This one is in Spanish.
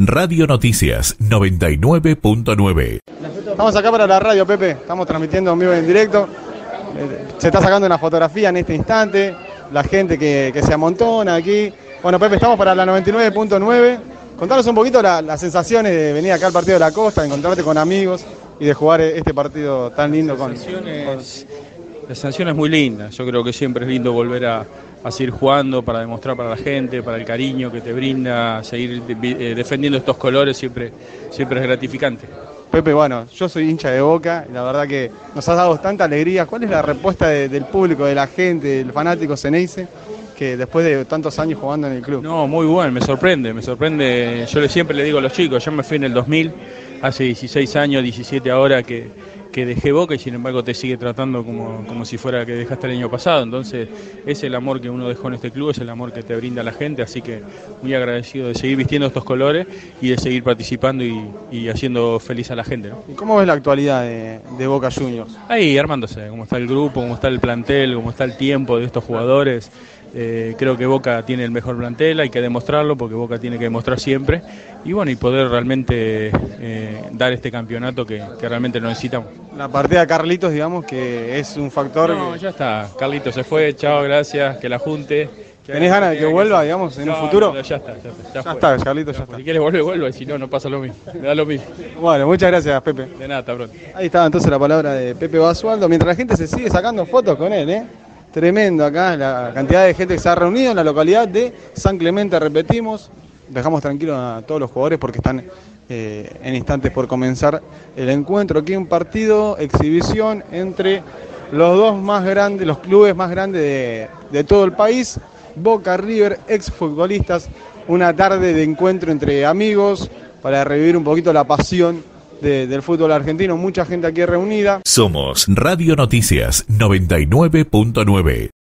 Radio Noticias 99.9. Estamos acá para la radio, Pepe. Estamos transmitiendo en vivo y en directo. Se está sacando una fotografía en este instante. La gente que se amontona aquí. Bueno, Pepe, estamos para la 99.9. Contanos un poquito las sensaciones de venir acá al partido de la Costa, de encontrarte con amigos y de jugar este partido tan lindo con... La sensación es muy linda. Yo creo que siempre es lindo volver a seguir jugando para demostrar para la gente, para el cariño que te brinda, seguir defendiendo estos colores siempre es gratificante. Pepe, bueno, yo soy hincha de Boca y la verdad que nos has dado tanta alegría. ¿Cuál es la respuesta del público, de la gente, del fanático Ceneice, que después de tantos años jugando en el club? No, muy bueno, me sorprende. Yo siempre le digo a los chicos, yo me fui en el 2000, hace 16 años, 17 ahora que dejé Boca y sin embargo te sigue tratando como si fuera que dejaste el año pasado. Entonces es el amor que uno dejó en este club, es el amor que te brinda la gente, así que muy agradecido de seguir vistiendo estos colores y de seguir participando y haciendo feliz a la gente, ¿no? ¿Y cómo ves la actualidad de Boca Juniors? Ahí armándose, cómo está el grupo, cómo está el plantel, cómo está el tiempo de estos jugadores. Creo que Boca tiene el mejor plantel, hay que demostrarlo porque Boca tiene que demostrar siempre y bueno, y poder realmente dar este campeonato que realmente lo necesitamos. La partida de Carlitos, digamos, que es un factor... No, ya está, Carlitos se fue, chao, gracias, que la junte. ¿Tenés ganas de que vuelva, digamos, en un futuro? Ya está, Carlitos, ya está. Si quieres vuelve, y si no, no pasa lo mismo, me da lo mismo. Bueno, muchas gracias, Pepe. De nada, hasta pronto. Ahí estaba entonces la palabra de Pepe Basualdo, mientras la gente se sigue sacando fotos con él, Tremendo acá la cantidad de gente que se ha reunido en la localidad de San Clemente, repetimos. Dejamos tranquilos a todos los jugadores porque están en instantes por comenzar el encuentro. Aquí un partido, exhibición entre los dos más grandes, los clubes más grandes de todo el país. Boca River, exfutbolistas, una tarde de encuentro entre amigos para revivir un poquito la pasión del fútbol argentino. Mucha gente aquí reunida. Somos Radio Noticias 99.9.